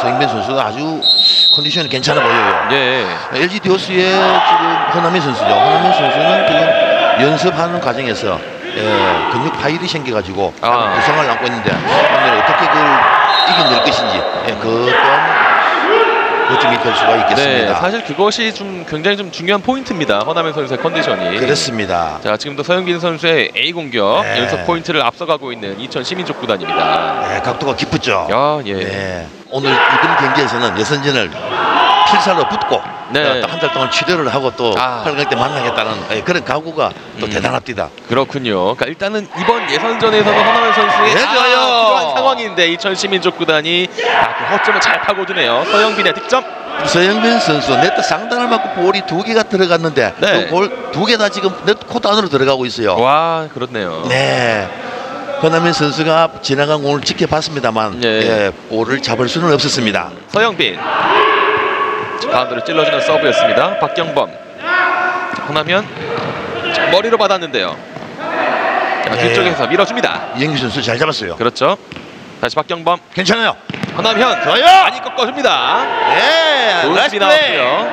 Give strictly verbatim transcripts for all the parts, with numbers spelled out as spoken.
서영빈 선수가 아주 컨디션이 괜찮아 보여요. 예. 엘지 디오스의 지금 허남민 선수죠. 허남민 선수는 지금 연습하는 과정에서 예, 근육 파일이 생겨가지고 아. 부상을 안고 있는데 오늘 어떻게 그걸 이겨낼 것인지 예, 그 또한 요점이 될 수가 있겠습니다. 네, 사실 그것이 좀 굉장히 좀 중요한 포인트입니다. 허남민 선수의 컨디션이. 그렇습니다. 자, 지금도 서영빈 선수의 A 공격 네. 연속 포인트를 앞서가고 있는 이천 시민족 구단입니다. 네, 각도가 깊었죠. 야, 예. 네, 오늘 이번 경기에서는 예선전을 필사로 붙고 네. 한 달 동안 치료를 하고 또 아. 팔 강 때 만나겠다는 예, 그런 각오가 또 음. 대단합니다. 그렇군요. 그러니까 일단은 이번 예선전에서는 허남민 선수의 네, 좋아요. 아, 필요한 상황인데 이천 시민족 구단이 아, 그 허점을 잘 파고드네요. 서영빈의 득점. 서영빈 선수 네트 상단을 맞고 볼이 두 개가 들어갔는데 네. 그 볼 두 개 다 지금 네트 코트 안으로 들어가고 있어요. 와, 그렇네요. 네. 허남민 선수가 지나간 공을 지켜봤습니다만 네. 예, 볼을 잡을 수는 없었습니다. 서영빈. 가운데로 찔러주는 서브였습니다. 박경범. 허남현. 자, 머리로 받았는데요. 자, 네. 뒤쪽에서 밀어줍니다. 이영규 선수 잘 잡았어요. 그렇죠. 다시 박경범. 괜찮아요. 허남현. 좋아요. 많이 꺾어줍니다. 네. 좋은 수비 나왔고요.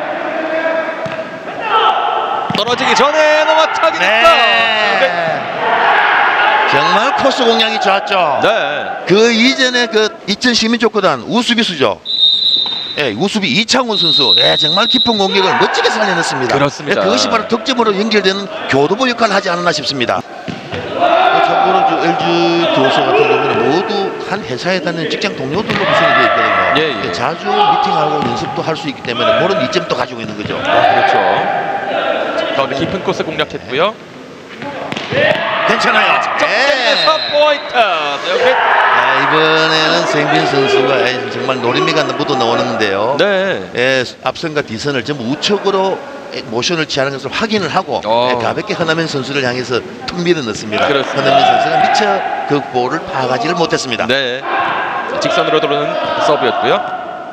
떨어지기 전에 넘어차기 됐어. 네. 정말 코스 공략이 좋았죠. 네. 그 이전에 그 이천 시민족 구단 우수비수죠. 예, 우수비 이창훈 선수, 예, 정말 깊은 공격을 멋지게 살려냈습니다. 그렇습니다. 예, 그것이 바로 득점으로 연결되는 교도보 역할을 하지 않았나 싶습니다. 참고로 저 엘지 디오스 같은 경우는 모두 한 회사에 다니는 직장 동료들로 구성이 되어 있거든요. 예, 예. 자주 미팅하고 연습도 할 수 있기 때문에 그런 이점도 가지고 있는 거죠. 아, 그렇죠. 가운데 깊은 코스 공략했고요. 괜찮아요. 적점에서 포인트. 여기. 아, 이번에는 서영빈 선수가 예, 정말 노림미가 묻어 나오는데요. 네. 예, 앞선과 뒤선을 전부 우측으로 모션을 취하는 것을 확인을 하고 어. 예, 가볍게 허남현 선수를 향해서 툭 밀어 넣습니다. 그렇습니다. 허남현 선수가 미처 그 볼을 파악하지를 못했습니다. 네. 직선으로 들어오는 서브였고요.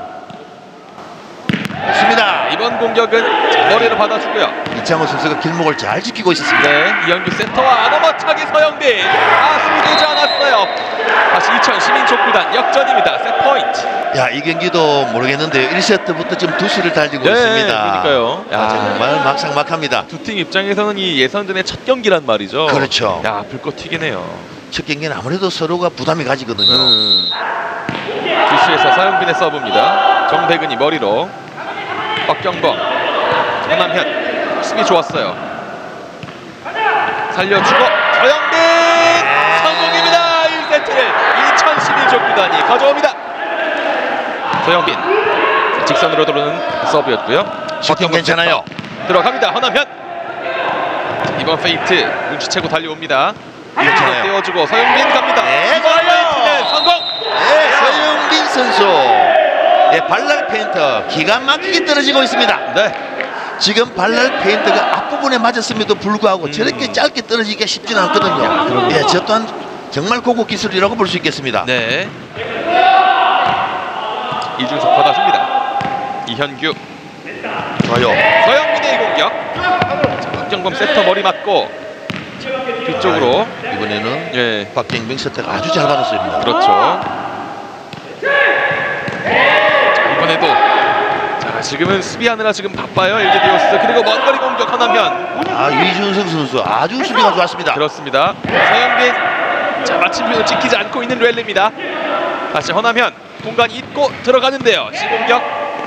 좋습니다. 이번 공격은 머리로 받아주고요. 이창호 선수가 길목을 잘 지키고 있었습니다. 네. 이현규 센터와 넘어차기 서영빈. 아, 수비되지 않았어요. 다시 이천 시민족 구단 역전입니다. 세 포인트. 야, 이 경기도 모르겠는데요. 일 세트부터 지금 두 수를 달리고 네, 있습니다. 그러니까요. 야, 정말 막상막합니다. 두 팀 입장에서는 이 예선전의 첫 경기란 말이죠. 그렇죠. 야, 불꽃 튀기네요. 첫 경기는 아무래도 서로가 부담이 가지거든요. 음. 주수에서 서영빈의 서브입니다. 정백은이 머리로. 박경범. 전남현. 수비 좋았어요. 살려주고 서영빈 성공입니다. 일 세트를 이천 시민족 구단이 가져옵니다. 서영빈 직선으로 들어오는 서브였고요. 슈팅 괜찮아요. 들어갑니다. 허남현. 이번 페이트 눈치채고 달려옵니다. 괜찮아요. 떼어주고 서영빈 갑니다. 네, 이번 페이트는 성공. 네, 서영빈 선수. 네, 발랄 페인트 기가 막히게 떨어지고 있습니다. 네. 지금 발랄 페인트가 앞부분에 맞았음에도 불구하고 음. 저렇게 짧게 떨어지기가 쉽지는 않거든요. 예, 저 또한 정말 고급 기술이라고 볼 수 있겠습니다. 네. 이준석 받아줍니다. 이현규. 좋아요. 서영빈의 공격. 자, 박경범 세터 머리 맞고 뒤쪽으로. 아, 이번에는 예. 박경빈 세터가 아주 잘 받았습니다. 그렇죠. 자, 이번에도 자, 지금은 수비하느라 지금 바빠요. 엘지 디오스. 그리고 먼 거리 공격 허남현. 아, 이준석 선수 아주 수비가 좋았습니다. 그렇습니다. 서영빈. 자, 마침표를 지키지 않고 있는 랠리입니다. 다시 허남현. 공간 잊고 들어가는데요. 시공격.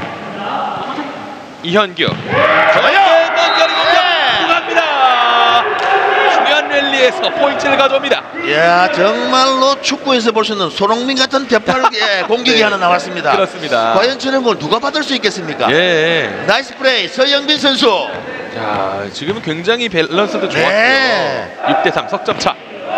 이현규. 서영빈 먼 거리 공격. 들어갑니다. 중요한 랠리에서 포인트를 가져옵니다. 야, 정말로 축구에서 볼 수 있는 손흥민 같은 대팔 예, 공격이 네. 하나 나왔습니다. 그렇습니다. 과연 저런 걸 누가 받을 수 있겠습니까? 예. 나이스 플레이 서영빈 선수. 자, 지금은 굉장히 밸런스도 좋았고요. 네. 육 대 삼 석점차.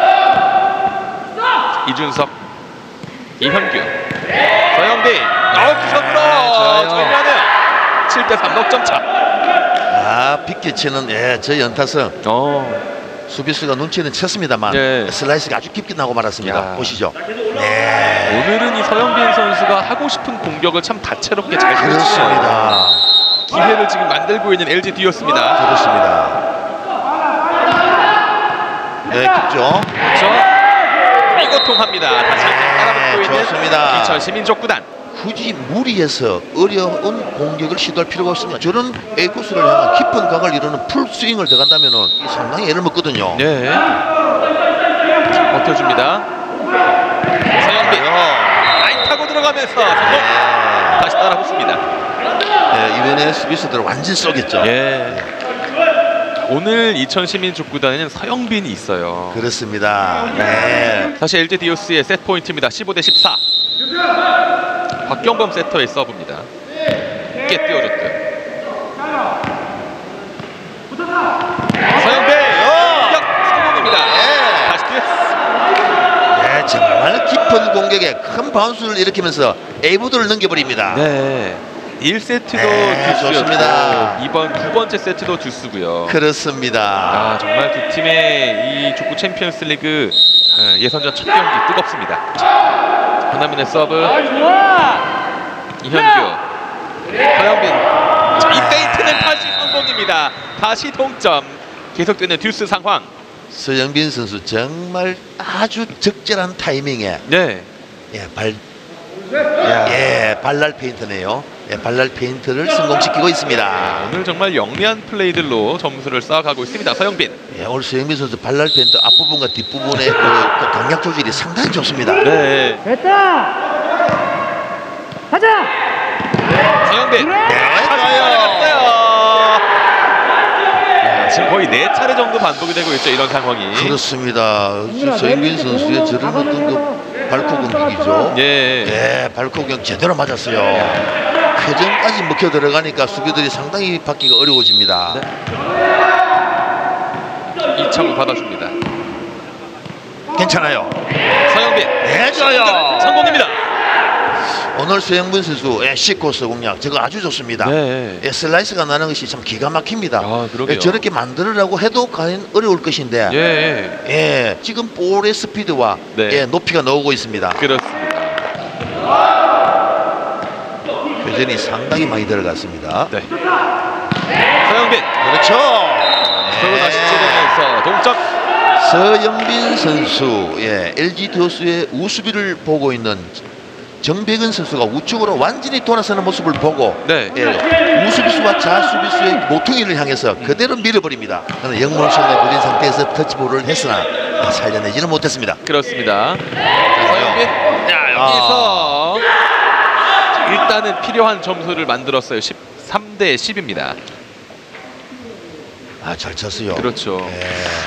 이준석, 이현규, 서영빈. 아웃 구석으로 좋아요. 정리하네요. 칠 대 삼 넉점차. 아, 빗겨치는 예, 저 연타성. 어. 수비수가 눈치는 쳤습니다만 네. 슬라이스가 아주 깊게 나고 말았습니다. 야. 보시죠. 네. 오늘은 이 서영빈 선수가 하고 싶은 공격을 참 다채롭게 잘 펼치네요. 그렇습니다. 기회를 지금 만들고 있는 엘지 디오스입니다. 그렇습니다. 네, 깊죠. 그렇죠. 미고 통합니다. 다시 한번 따라붙고 있는 좋습니다. 이천 시민족 구단. 굳이 무리해서 어려운 공격을 시도할 필요가 없습니다. 저런 A 코스를 향한 깊은 각을 이루는 풀 스윙을 들어간다면 상당히 애를 먹거든요. 네. 자, 버텨줍니다. 서영빈 라인 타고 들어가면서 성공. 네. 다시 따라붙습니다. 네, 이번에 수비수들 완전 쏘겠죠. 예. 오늘 이천시민 족구단에는 서영빈이 있어요. 그렇습니다. 네. 다시 엘지 디오스의 세트 포인트입니다. 십오 대 십사. 박경범 세터의 서브입니다. 깊게 띄워줬고요. 서영빈 공격 성공입니다. 네. 다시 듀스. 네, 정말 깊은 공격에 큰 바운스를 일으키면서 A보드를 넘겨버립니다. 네. 일 세트도 네, 듀스였고 좋습니다. 이번 두 번째 세트도 듀스고요. 그렇습니다. 아, 정말 두 팀의 이 족구 챔피언스 리그 어, 예선전 첫 경기 뜨겁습니다. 허남민의 서브. 이현규. 서영빈. 자, 이 페인트는 다시 성공입니다. 다시 동점. 계속되는 듀스 상황. 서영빈 선수 정말 아주 적절한 타이밍에 네. 예, 발, 예, 발랄 페인트네요. 예, 발랄 페인트를 성공시키고 있습니다. 오늘 정말 영리한 플레이들로 점수를 쌓아가고 있습니다. 서영빈. 예, 오늘 서영빈 선수 발랄 페인트 앞부분과 뒷부분의 그, 그 강약 조절이 상당히 좋습니다. 네. 됐다. 가자. 서영빈. 네, 다시 좋아요. 따라갔어요. 야, 지금 거의 네 차례 정도 반복이 되고 있죠. 이런 상황이. 그렇습니다. 서영빈 선수의 저런 어떤 그 발코 공격이죠. 예. 예, 발코 공격 제대로 맞았어요. 회전까지 먹혀 들어가니까 수비들이 상당히 받기가 어려워집니다. 네. 이창우 받아줍니다. 괜찮아요. 서영빈. 네, 좋아요. 성공입니다. 오늘 서영빈 선수 예, C코스 공략 저거 아주 좋습니다. 네. 예, 슬라이스가 나는 것이 참 기가 막힙니다. 아, 그러게요. 예, 저렇게 만들으라고 해도 과연 어려울 것인데 예. 예, 지금 볼의 스피드와 네. 예, 높이가 나오고 있습니다. 그렇습니다. 회전이 상당히 많이 들어갔습니다. 네. 서영빈. 그렇죠. 서로 다시 찌르면서 동점. 서영빈 선수, 예, 엘지 디오스의 우수비를 보고 있는 정백은 선수가 우측으로 완전히 돌아서는 모습을 보고 네. 예, 우수비수와 좌수비수의 모퉁이를 향해서 그대로 밀어버립니다. 그러나 영문성에 걸린 상태에서 터치볼을 했으나 살려내지는 못했습니다. 그렇습니다. 자, 서영빈. 자, 여기서 자, 일단은 필요한 점수를 만들었어요. 십삼 대 십입니다. 아, 잘 쳤어요. 그렇죠. 예.